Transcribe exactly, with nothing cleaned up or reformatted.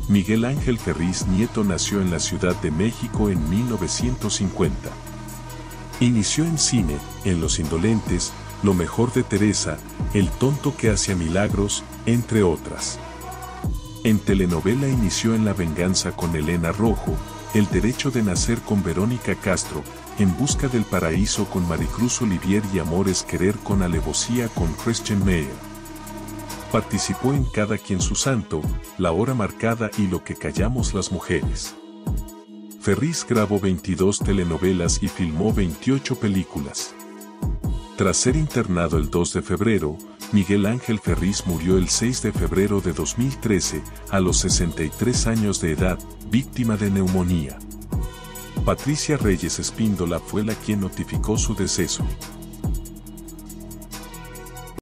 Miguel Ángel Ferriz Nieto nació en la Ciudad de México en mil novecientos cincuenta. Inició en cine, en Los Indolentes, Lo mejor de Teresa, El tonto que hacía milagros, entre otras. En telenovela inició en La venganza con Elena Rojo, El derecho de nacer con Verónica Castro, En busca del paraíso con Maricruz Olivier y Amores querer con alevosía con Christian Meyer. Participó en Cada quien su santo, La hora marcada y Lo que callamos las mujeres. Ferriz grabó veintidós telenovelas y filmó veintiocho películas. Tras ser internado el dos de febrero, Miguel Ángel Ferriz murió el seis de febrero de dos mil trece, a los sesenta y tres años de edad, víctima de neumonía. Patricia Reyes Espíndola fue la quien notificó su deceso.